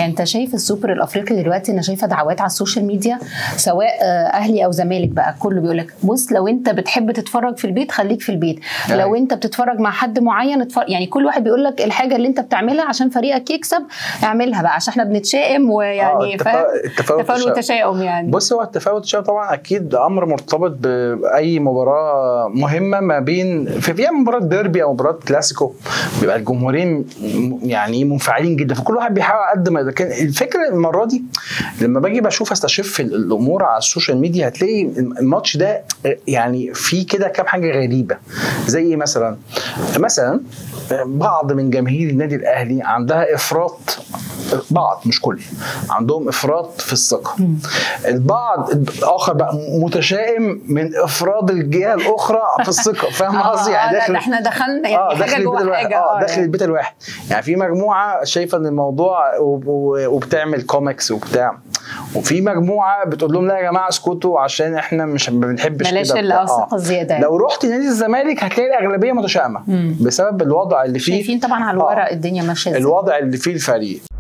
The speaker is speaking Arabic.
يعني انت شايف السوبر الافريقي دلوقتي، انا شايفه دعوات على السوشيال ميديا سواء اهلي او زمالك بقى، كله بيقول لك بص لو انت بتحب تتفرج في البيت خليك في البيت، لو انت بتتفرج مع حد معين يعني كل واحد بيقول لك الحاجه اللي انت بتعملها عشان فريقك يكسب اعملها بقى، عشان احنا بنتشائم ويعني تفاؤل وتشاؤم يعني. بص هو التفاؤل والتشاؤم طبعا اكيد امر مرتبط باي مباراه مهمه، ما بين في مباراه ديربي او مباراه كلاسيكو بيبقى الجمهورين يعني منفعلين جدا، فكل واحد بيحاول قد ما. لكن الفكره المره دي لما باجي بشوف استشف الامور على السوشيال ميديا هتلاقي الماتش ده يعني في كده كام حاجه غريبه، زي مثلا بعض من جماهير النادي الاهلي عندها افراط، بعض مش كل، عندهم افراط في الثقه. البعض الاخر بقى متشائم من افراط الجهه الاخرى في الثقه، فاهم قصدي؟ يعني داخل احنا دخلنا يعني حاجه جوه حاجه داخل البيت الواحد. يعني في مجموعه شايفه ان الموضوع وبتعمل كوميكس وبتاع، وفي مجموعه بتقول لهم لا يا جماعه اسكتوا عشان احنا مش ما بنحبش كده. بلاش الثقه الزياده. لو رحت نادي الزمالك هتلاقي الاغلبيه متشائمه بسبب الوضع اللي فيه، شايفين طبعا على الورق الدنيا ماشيه ازاي، الوضع اللي فيه الفريق.